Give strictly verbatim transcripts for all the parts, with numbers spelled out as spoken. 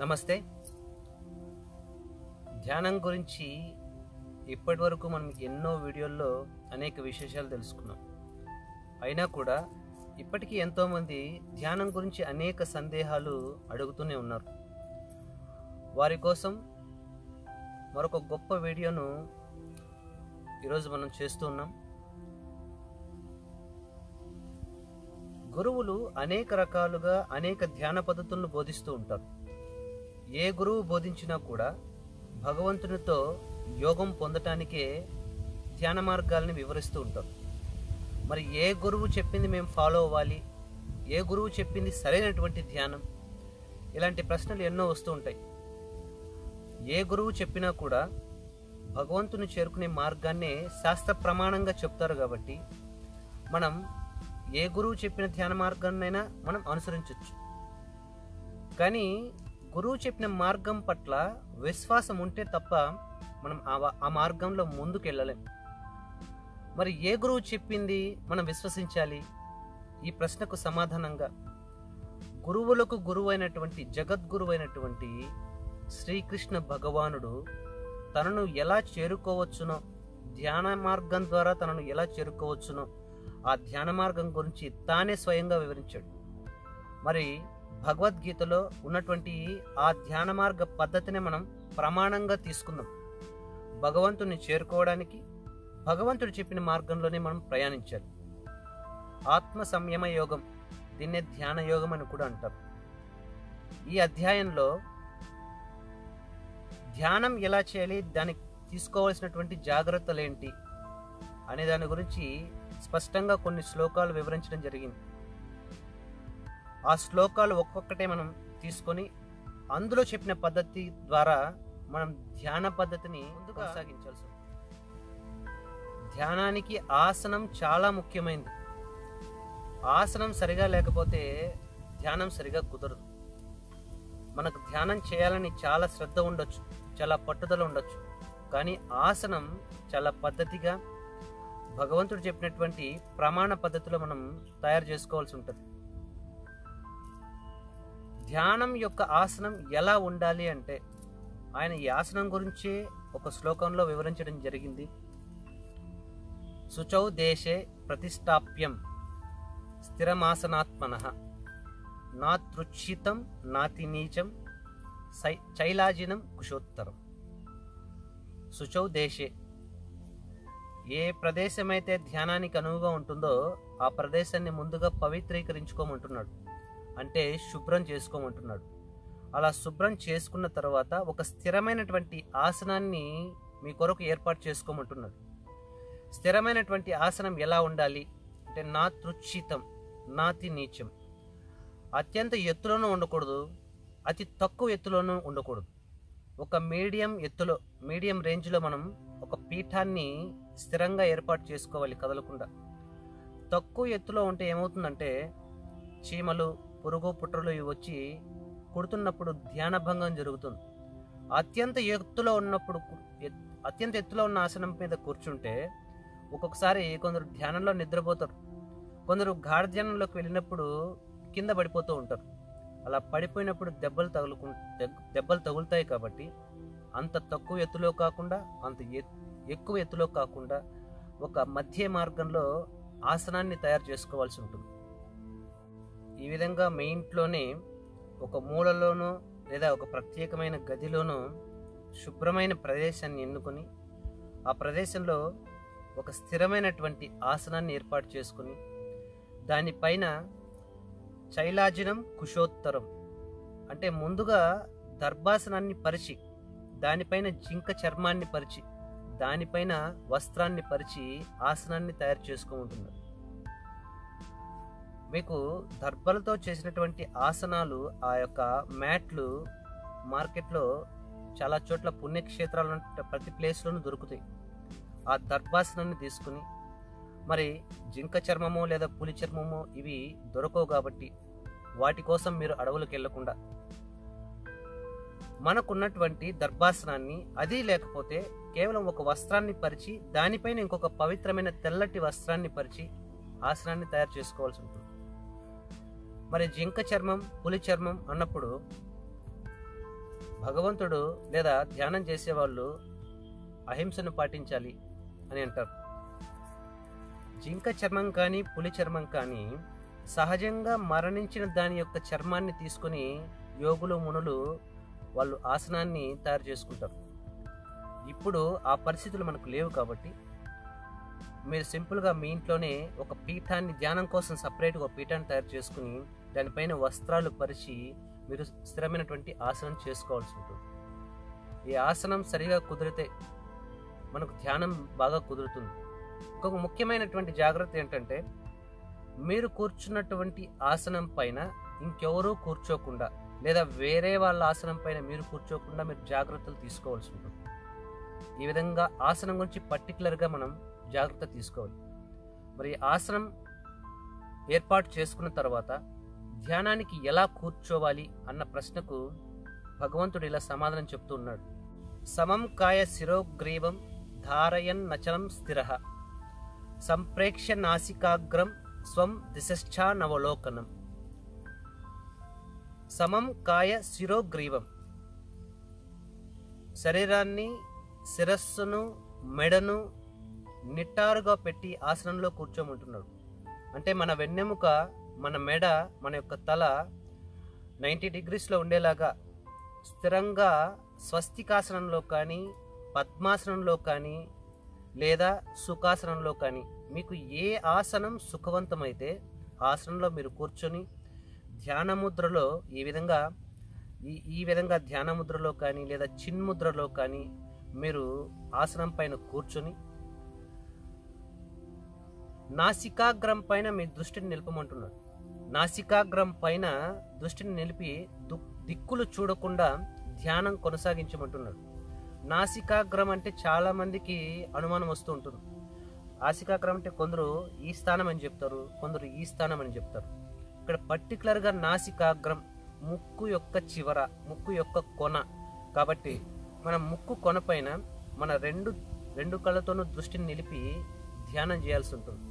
నమస్తే. ధ్యానం గురించి ఇప్పటి వరకు మనం ఎన్నో వీడియోల్లో అనేక విశేషాలు తెలుసుకున్నాం. అయినా కూడా ఇప్పటికీ ఎంతోమంది ధ్యానం గురించి అనేక సందేహాలు అడుగుతూనే ఉన్నారు. వారి కోసం మరొక గొప్ప వీడియోను ఈరోజు మనం చేస్తూ ఉన్నాం. గురువులు అనేక రకాలుగా అనేక ధ్యాన పద్ధతులను బోధిస్తూ ఉంటారు. ఏ గురువు బోధించినా కూడా భగవంతునితో యోగం పొందటానికే ధ్యాన మార్గాల్ని వివరిస్తూ ఉంటారు. మరి ఏ గురువు చెప్పింది మేము ఫాలో అవ్వాలి, ఏ గురువు చెప్పింది సరైనటువంటి ధ్యానం, ఇలాంటి ప్రశ్నలు ఎన్నో వస్తూ ఉంటాయి. ఏ గురువు చెప్పినా కూడా భగవంతుని చేరుకునే మార్గాన్నే శాస్త్ర ప్రమాణంగా చెప్తారు. కాబట్టి మనం ఏ గురువు చెప్పిన ధ్యాన మార్గాన్నైనా మనం అనుసరించవచ్చు. కానీ గురువు చెప్పిన మార్గం పట్ల విశ్వాసం ఉంటే తప్ప మనం ఆ మార్గంలో ముందుకు వెళ్ళలేం. మరి ఏ గురువు చెప్పింది మనం విశ్వసించాలి? ఈ ప్రశ్నకు సమాధానంగా గురువులకు గురువు అయినటువంటి జగద్గురువు అయినటువంటి శ్రీకృష్ణ భగవానుడు తనను ఎలా చేరుకోవచ్చునో, ధ్యాన మార్గం ద్వారా తనను ఎలా చేరుకోవచ్చునో ఆ ధ్యాన మార్గం గురించి తానే స్వయంగా వివరించాడు. మరి భగవద్గీతలో ఉన్నటువంటి ఆ ధ్యాన మార్గ పద్ధతిని మనం ప్రమాణంగా తీసుకుందాం. భగవంతుని చేరుకోవడానికి భగవంతుడు చెప్పిన మార్గంలోనే మనం ప్రయాణించాలి. ఆత్మ సంయమ యోగం, దీన్నే ధ్యాన యోగం అని కూడా అంటారు. ఈ అధ్యాయంలో ధ్యానం ఎలా చేయాలి, దానికి తీసుకోవాల్సినటువంటి జాగ్రత్తలు ఏంటి అనే దాని గురించి స్పష్టంగా కొన్ని శ్లోకాలు వివరించడం జరిగింది. ఆ శ్లోకాలు ఒక్కొక్కటే మనం తీసుకొని అందులో చెప్పిన పద్ధతి ద్వారా మనం ధ్యాన పద్ధతిని ముందుగా కొనసాగించాల్సి ఉంటుంది. ధ్యానానికి ఆసనం చాలా ముఖ్యమైనది. ఆసనం సరిగా లేకపోతే ధ్యానం సరిగా కుదరదు. మనకు ధ్యానం చేయాలని చాలా శ్రద్ధ ఉండొచ్చు, చాలా పట్టుదల ఉండొచ్చు, కానీ ఆసనం చాలా పద్ధతిగా భగవంతుడు చెప్పినటువంటి ప్రమాణ పద్ధతిలో మనం తయారు చేసుకోవాల్సి ఉంటుంది. ధ్యానం యొక్క ఆసనం ఎలా ఉండాలి అంటే ఆయన ఈ ఆసనం గురించే ఒక శ్లోకంలో వివరించడం జరిగింది. శుచౌ దేశే ప్రతిష్టాప్యం స్థిరమాసనాత్మనః నాతృచ్ఛితం నాతి నీచం చైలాజినం కుశోత్తరం. శుచౌ దేశే, ఏ ప్రదేశమైతే ధ్యానానికి అనువుగా ఉంటుందో ఆ ప్రదేశాన్ని ముందుగా పవిత్రీకరించుకోమంటున్నాడు, అంటే శుభ్రం చేసుకోమంటున్నాడు. అలా శుభ్రం చేసుకున్న తర్వాత ఒక స్థిరమైనటువంటి ఆసనాన్ని మీ కొరకు ఏర్పాటు చేసుకోమంటున్నాడు. స్థిరమైనటువంటి ఆసనం ఎలా ఉండాలి అంటే నా తృచ్ఛితం నాతి నీచం, అత్యంత ఎత్తులోనూ ఉండకూడదు, అతి తక్కువ ఎత్తులోనూ ఉండకూడదు. ఒక మీడియం ఎత్తులో, మీడియం రేంజ్లో మనం ఒక పీఠాన్ని స్థిరంగా ఏర్పాటు చేసుకోవాలి, కదలకుండా. తక్కువ ఎత్తులో ఉంటే ఏమవుతుందంటే చీమలు, పురుగు, పుట్రలు ఇవి వచ్చి కుడుతున్నప్పుడు ధ్యాన భంగం జరుగుతుంది. అత్యంత ఎత్తులో ఉన్నప్పుడు, అత్యంత ఎత్తులో ఉన్న ఆసనం మీద కూర్చుంటే ఒక్కొక్కసారి కొందరు ధ్యానంలో నిద్రపోతారు, కొందరు గాఢ ధ్యానంలోకి వెళ్ళినప్పుడు కింద పడిపోతూ ఉంటారు. అలా పడిపోయినప్పుడు దెబ్బలు తగులుకు దెబ్బలు తగులుతాయి. కాబట్టి అంత తక్కువ ఎత్తులో కాకుండా అంత ఎక్కువ ఎత్తులో కాకుండా ఒక మధ్య మార్గంలో ఆసనాన్ని తయారు చేసుకోవాల్సి ఉంటుంది. ఈ విధంగా మీ ఇంట్లోనే ఒక మూలలోనో లేదా ఒక ప్రత్యేకమైన గదిలోనో శుభ్రమైన ప్రదేశాన్ని ఎన్నుకొని ఆ ప్రదేశంలో ఒక స్థిరమైనటువంటి ఆసనాన్ని ఏర్పాటు చేసుకుని దానిపైన చైలాజినం కుశోత్తరం అంటే ముందుగా దర్భాసనాన్ని పరిచి, దానిపైన జింక చర్మాన్ని పరిచి, దానిపైన వస్త్రాన్ని పరిచి ఆసనాన్ని తయారు చేసుకోమంటున్నారు. మీకు దర్భలతో చేసినటువంటి ఆసనాలు, ఆ యొక్క మ్యాట్లు మార్కెట్లో చాలా చోట్ల పుణ్యక్షేత్రాలు ప్రతి ప్లేస్లోనూ దొరుకుతాయి. ఆ దర్భాసనాన్ని తీసుకుని, మరి జింక చర్మమో లేదా పులి చర్మమో ఇవి దొరకవు కాబట్టి వాటి కోసం మీరు అడవులకు వెళ్లకుండా మనకున్నటువంటి దర్భాసనాన్ని, అది లేకపోతే కేవలం ఒక వస్త్రాన్ని పరిచి దానిపైన ఇంకొక పవిత్రమైన తెల్లటి వస్త్రాన్ని పరిచి ఆసనాన్ని తయారు చేసుకోవాల్సి ఉంటుంది. మరి జింక చర్మం, పులి చర్మం అన్నప్పుడు భగవంతుడు లేదా ధ్యానం చేసేవాళ్ళు అహింసను పాటించాలి అని అంటారు. జింక చర్మం కానీ పులి చర్మం కానీ సహజంగా మరణించిన దాని యొక్క చర్మాన్ని తీసుకుని యోగులు మునులు వాళ్ళు ఆసనాన్ని తయారు చేసుకుంటారు. ఇప్పుడు ఆ పరిస్థితులు మనకు లేవు కాబట్టి మీరు సింపుల్గా మీ ఇంట్లోనే ఒక పీఠాన్ని ధ్యానం కోసం సపరేట్గా ఒక పీఠాన్ని తయారు చేసుకుని దానిపైన వస్త్రాలు పరిచి మీరు స్థిరమైనటువంటి ఆసనం చేసుకోవాల్సి ఉంటుంది. ఈ ఆసనం సరిగా కుదిరితే మనకు ధ్యానం బాగా కుదురుతుంది. ఇంకొక ముఖ్యమైనటువంటి జాగ్రత్త ఏంటంటే మీరు కూర్చున్నటువంటి ఆసనం పైన ఇంకెవరూ కూర్చోకుండా లేదా వేరే వాళ్ళ ఆసనం పైన మీరు కూర్చోకుండా మీరు జాగ్రత్తలు తీసుకోవాల్సి ఉంటుంది. ఈ విధంగా ఆసనం గురించి పర్టికులర్గా మనం జాగ్రత్త తీసుకోవాలి. మరి ఆసనం ఏర్పాటు చేసుకున్న తర్వాత ధ్యానానికి ఎలా కూర్చోవాలి అన్న ప్రశ్నకు భగవంతుడు ఇలా సమాధానం చెప్తూ ఉన్నాడు. సమం కాయ శిరోగ్రీవం ధారయన్ నచనం స్థిరః సంప్రేక్ష నాసికాగ్రం స్వం దిశశ్చా నవలోకనం. సమం కాయ శిరోగ్రీవం, శరీరాన్ని శిరస్సును మెడను నిట్టారుగా పెట్టి ఆసనంలో కూర్చోమంటున్నాడు. అంటే మన వెన్నెముక, మన మెడ, మన యొక్క తల నైంటీ డిగ్రీస్లో ఉండేలాగా స్థిరంగా స్వస్తికాసనంలో కానీ పద్మాసనంలో కానీ లేదా సుఖాసనంలో కానీ మీకు ఏ ఆసనం సుఖవంతమైతే ఆసనంలో మీరు కూర్చొని ధ్యానముద్రలో ఈ విధంగా ఈ ఈ విధంగా ధ్యానముద్రలో కానీ లేదా చిన్ముద్రలో కానీ మీరు ఆసనం పైన కూర్చొని నాసికాగ్రం పైన మీ దృష్టిని నిలపమంటున్నాడు. నాసికాగ్రం పైన దృష్టిని నిలిపి దిక్కులు చూడకుండా ధ్యానం కొనసాగించమంటున్నాడు. నాసికాగ్రం అంటే చాలా మందికి అనుమానం వస్తూ ఉంటుంది. నాసికాగ్రం అంటే కొందరు ఈ స్థానం అని చెప్తారు, కొందరు ఈ స్థానం అని చెప్తారు. ఇక్కడ పర్టికులర్గా నాసికాగ్రం ముక్కు యొక్క చివర, ముక్కు యొక్క కొన. కాబట్టి మన ముక్కు కొన పైన మన రెండు రెండు కళ్ళతోనూ దృష్టిని నిలిపి ధ్యానం చేయాల్సి ఉంటుంది.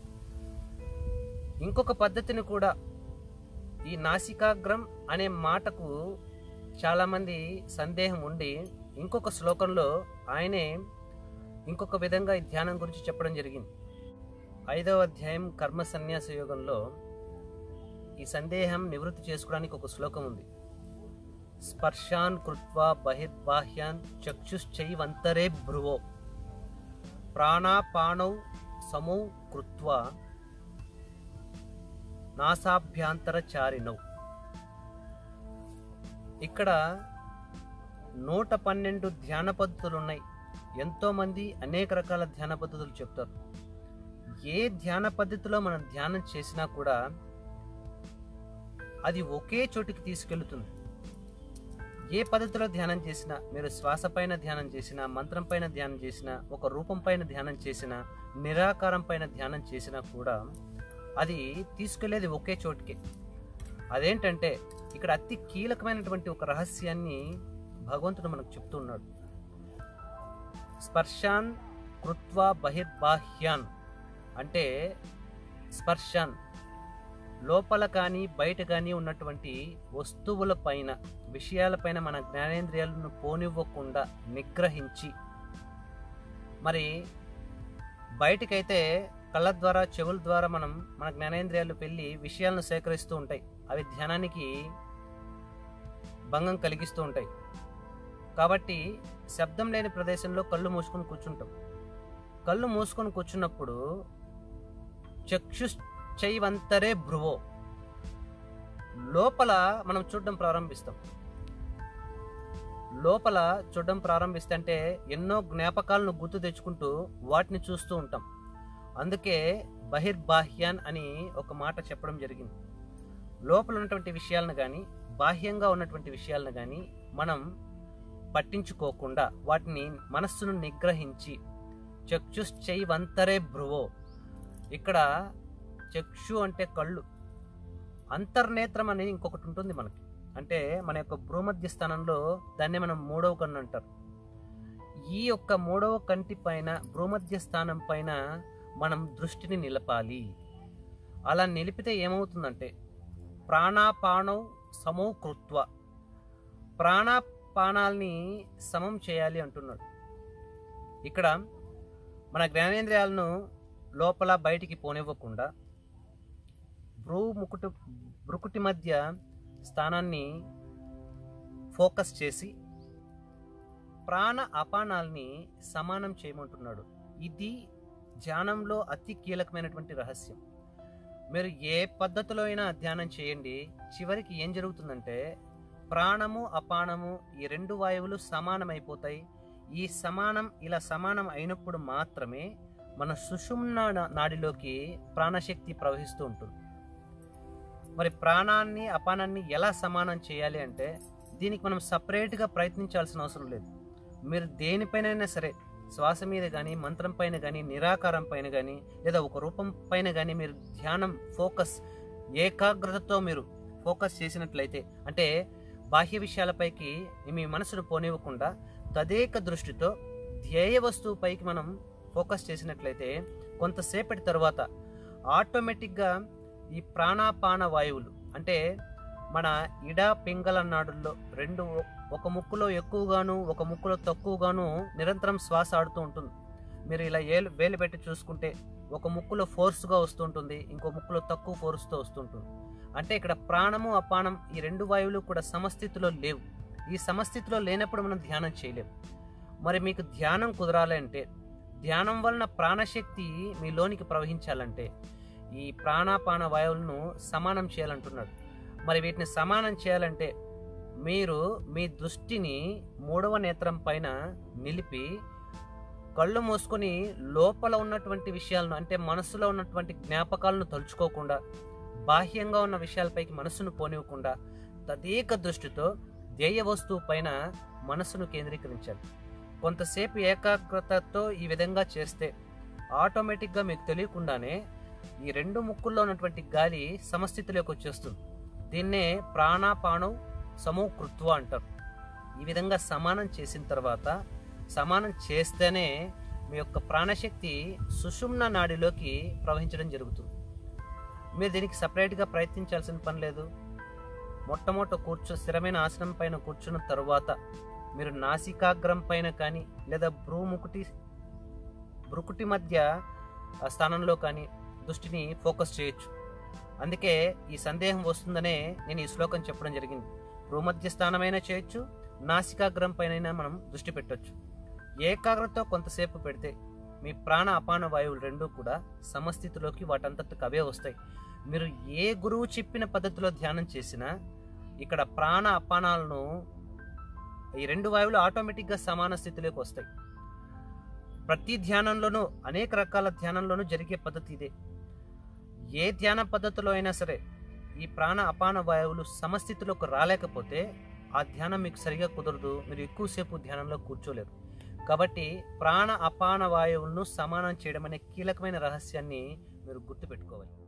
ఇంకొక పద్ధతిని కూడా, ఈ నాసికాగ్రం అనే మాటకు చాలామంది సందేహం ఉండి ఇంకొక శ్లోకంలో ఆయనే ఇంకొక విధంగా ఈ ధ్యానం గురించి చెప్పడం జరిగింది. ఐదవ అధ్యాయం కర్మ సన్యాస యోగంలో ఈ సందేహం నివృత్తి చేసుకోవడానికి ఒక శ్లోకం ఉంది. స్పర్శాన్ కృత్వా బహిర్బాహ్యాన్ చక్షుశ్చైవంతరే భ్రువో ప్రాణాపానౌ సమౌ కృత్వా నాసాభ్యాంతరచారిణౌ. ఇక్కడ నూట పన్నెండు ధ్యాన పద్ధతులు ఉన్నాయి. ఎంతోమంది అనేక రకాల ధ్యాన పద్ధతులు చెప్తారు. ఏ ధ్యాన పద్ధతిలో మనం ధ్యానం చేసినా కూడా అది ఒకే చోటికి తీసుకెళ్తుంది. ఏ పద్ధతిలో ధ్యానం చేసినా, మీరు శ్వాస పైన ధ్యానం చేసినా, మంత్రం పైన ధ్యానం చేసినా, ఒక రూపం పైన ధ్యానం చేసినా, నిరాకారం పైన ధ్యానం చేసినా కూడా అది తీసుకెళ్లేది ఒకే చోటికి. అదేంటంటే ఇక్కడ అతి కీలకమైనటువంటి ఒక రహస్యాన్ని భగవంతుడు మనకు చెప్తున్నాడు. స్పర్శాన్ కృత్వా బహిర్బాహ్యాన్ అంటే స్పర్శాన్ లోపల కానీ బయట కానీ ఉన్నటువంటి వస్తువుల పైన, విషయాలపైన మన జ్ఞానేంద్రియాలను పోనివ్వకుండా నిగ్రహించి, మరి బయటకైతే కళ్ళ ద్వారా చెవుల ద్వారా మనం మన జ్ఞానేంద్రియాలు వెళ్ళి విషయాలను సేకరిస్తూ ఉంటాయి. అవి ధ్యానానికి భంగం కలిగిస్తూ ఉంటాయి. కాబట్టి శబ్దం లేని ప్రదేశంలో కళ్ళు మూసుకొని కూర్చుంటాం. కళ్ళు మూసుకొని కూర్చున్నప్పుడు చక్షుశ్చైవంతరే భ్రువో, లోపల మనం చూడడం ప్రారంభిస్తాం. లోపల చూడడం ప్రారంభిస్తే అంటే ఎన్నో జ్ఞాపకాలను గుర్తు తెచ్చుకుంటూ వాటిని చూస్తూ ఉంటాం. అందుకే బహిర్బాహ్యాన్ అని ఒక మాట చెప్పడం జరిగింది. లోపల ఉన్నటువంటి విషయాలను కానీ బాహ్యంగా ఉన్నటువంటి విషయాలను కానీ మనం పట్టించుకోకుండా వాటిని మనస్సును నిగ్రహించి చక్షుశ్చైవంతరే భ్రువో. ఇక్కడ చక్షు అంటే కళ్ళు, అంతర్నేత్రం అనేది ఇంకొకటి ఉంటుంది మనకి. అంటే మన యొక్క భ్రూమధ్య స్థానంలో దాన్ని మనం మూడవ కన్ను అంటారు. ఈ యొక్క మూడవ కంటి పైన, భ్రూమధ్య స్థానం పైన మనం దృష్టిని నిలపాలి. అలా నిలిపితే ఏమవుతుందంటే ప్రాణాపానౌ సమౌ కృత్వ, ప్రాణ పానాల్ని సమం చేయాలి అంటున్నాడు. ఇక్కడ మన జ్ఞానేంద్రియాలను లోపల బయటికి పోనివ్వకుండా భ్రూ ముకుటి భ్రుకుటి మధ్య స్థానాన్ని ఫోకస్ చేసి ప్రాణ అపానాల్ని సమానం చేయమంటున్నాడు. ఇది ధ్యానంలో అతి కీలకమైనటువంటి రహస్యం. మీరు ఏ పద్ధతిలో అయినా ధ్యానం చేయండి, చివరికి ఏం జరుగుతుందంటే ప్రాణము అపానము ఈ రెండు వాయువులు సమానమైపోతాయి. ఈ సమానం ఇలా సమానం అయినప్పుడు మాత్రమే మన సుషుమ్న నాడిలోకి ప్రాణశక్తి ప్రవహిస్తూ ఉంటుంది. మరి ప్రాణాన్ని అపానాన్ని ఎలా సమానం చేయాలి అంటే దీనికి మనం సపరేట్గా ప్రయత్నించాల్సిన అవసరం లేదు. మీరు దేనిపైనైనా సరే, శ్వాస మీద కానీ, మంత్రం పైన కానీ, నిరాకారం పైన కానీ, లేదా ఒక రూపం పైన కానీ మీరు ధ్యానం ఫోకస్ ఏకాగ్రతతో మీరు ఫోకస్ చేసినట్లయితే, అంటే బాహ్య విషయాలపైకి మీ మనసును పోనివ్వకుండా తదేక దృష్టితో ధ్యేయ వస్తువు పైకి మనం ఫోకస్ చేసినట్లయితే కొంతసేపటి తర్వాత ఆటోమేటిక్గా ఈ ప్రాణాపాన వాయువులు అంటే మన ఇడ పింగళ నాడుల్లో రెండు ఒక ముక్కులో ఎక్కువగాను ఒక ముక్కులో తక్కువగాను నిరంతరం శ్వాస ఆడుతూ ఉంటుంది. మీరు ఇలా ఏలు వేలు పెట్టి చూసుకుంటే ఒక ముక్కులో ఫోర్స్గా వస్తుంటుంది, ఇంకో ముక్కులో తక్కువ ఫోర్స్తో వస్తుంటుంది. అంటే ఇక్కడ ప్రాణము అపానం ఈ రెండు వాయువులు కూడా సమస్థితిలో లేవు. ఈ సమస్థితిలో లేనప్పుడు మనం ధ్యానం చేయలేము. మరి మీకు ధ్యానం కుదరాలంటే, ధ్యానం వలన ప్రాణశక్తి మీలోనికి ప్రవహించాలంటే ఈ ప్రాణాపాన వాయువులను సమానం చేయాలంటున్నాడు. మరి వీటిని సమానం చేయాలంటే మీరు మీ దృష్టిని మూడవ నేత్రం పైన నిలిపి కళ్ళు మూసుకొని లోపల ఉన్నటువంటి విషయాలను అంటే మనసులో ఉన్నటువంటి జ్ఞాపకాలను తలుచుకోకుండా బాహ్యంగా ఉన్న విషయాలపైకి మనసును పోనివ్వకుండా తదేక దృష్టితో ధ్యేయ వస్తువు పైన మనసును కేంద్రీకరించాలి. కొంతసేపు ఏకాగ్రతతో ఈ విధంగా చేస్తే ఆటోమేటిక్గా మీకు తెలియకుండానే ఈ రెండు ముక్కుల్లో ఉన్నటువంటి గాలి సమస్థితిలోకి వచ్చేస్తుంది. దీన్నే ప్రాణాపానం సమూకృత్వ అంటారు. ఈ విధంగా సమానం చేసిన తర్వాత, సమానం చేస్తేనే మీ యొక్క ప్రాణశక్తి సుషుమ్న నాడిలోకి ప్రవహించడం జరుగుతుంది. మీరు దీనికి సపరేట్గా ప్రయత్నించాల్సిన పని లేదు. మొట్టమొదట కూర్చో స్థిరమైన ఆసనం పైన కూర్చున్న తరువాత మీరు నాసికాగ్రం పైన కానీ లేదా భ్రూముకుటి భ్రుకుటి మధ్య స్థానంలో కానీ దృష్టిని ఫోకస్ చేయొచ్చు. అందుకే ఈ సందేహం వస్తుందనే నేను ఈ శ్లోకం చెప్పడం జరిగింది. భూమధ్య స్థానమైనా చేయొచ్చు, నాసికాగ్రం పైన మనం దృష్టి పెట్టొచ్చు. ఏకాగ్రతతో కొంతసేపు పెడితే మీ ప్రాణ అపాన వాయువులు రెండూ కూడా సమస్థితిలోకి వాటంతటికి అవే వస్తాయి. మీరు ఏ గురువు చెప్పిన పద్ధతిలో ధ్యానం చేసినా ఇక్కడ ప్రాణ అపానాలను ఈ రెండు వాయువులు ఆటోమేటిక్గా సమాన స్థితిలోకి వస్తాయి. ప్రతి ధ్యానంలోనూ అనేక రకాల ధ్యానంలోనూ జరిగే పద్ధతి ఇదే. ఏ ధ్యాన పద్ధతిలో అయినా సరే ఈ ప్రాణ అపాన వాయువులు సమస్థితిలోకి రాలేకపోతే ఆ ధ్యానం మీకు సరిగా కుదరదు, మీరు ఎక్కువసేపు ధ్యానంలో కూర్చోలేరు. కాబట్టి ప్రాణ అపాన వాయువులను సమానం చేయడం అనే కీలకమైన రహస్యాన్ని మీరు గుర్తుపెట్టుకోవాలి.